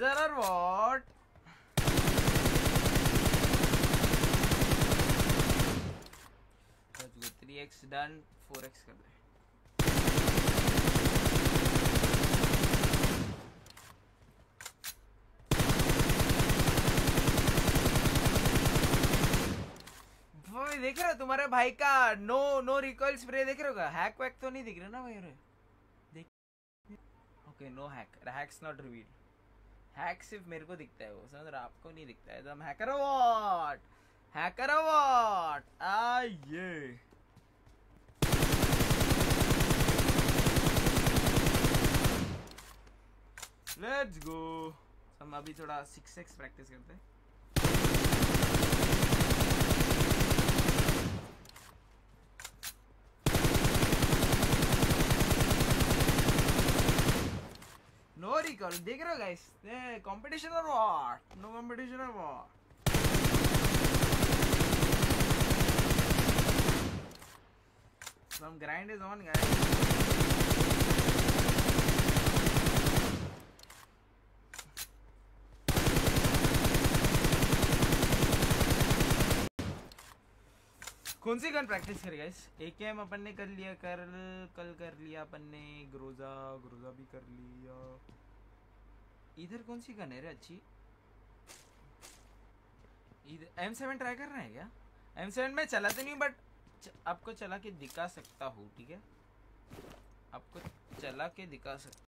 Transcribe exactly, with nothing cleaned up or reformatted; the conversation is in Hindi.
bulldozer or what? Let's go. three x done. four x कर दे. भाई देख रहे हो तुम्हारे भाई का नो नो रिकॉइल स्प्रे देख रहे हो? हैक वैक तो नहीं दिख रहा ना भाई? देख. Okay no hack. Hacks not revealed. Hack सिर्फ मेरे को दिखता है, वो समझ रहा, आपको नहीं दिखता है. तुम हैकर हो व्हाट? हैकर हो व्हाट? आइए लेट्स गो. हम अभी थोड़ा सिक्स एक्स प्रैक्टिस करते हैं. No recoil. देख रहे हो गाइस? कंपटीशन और व्हाट? नो कंपटीशन और what? Some grind is on, guys. कौन सी गन प्रैक्टिस करें गाइस? एकेएम अपन ने कर लिया, कर कल कर लिया अपन ने. ग्रोजा ग्रोजा भी कर लिया. इधर कौन सी गन है रे अच्छी? इधर एम सेवन ट्राई कर रहे हैं क्या? एम सेवन में चलाते नहीं बट आपको चला के दिखा सकता हूँ. ठीक है, आपको चला के दिखा सकता